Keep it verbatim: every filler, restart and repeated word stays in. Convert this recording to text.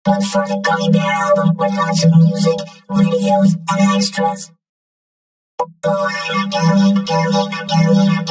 Look for the Gummy Bear album with lots of music, videos, and extras. Oh, I'm gummy, gummy, gummy, gummy.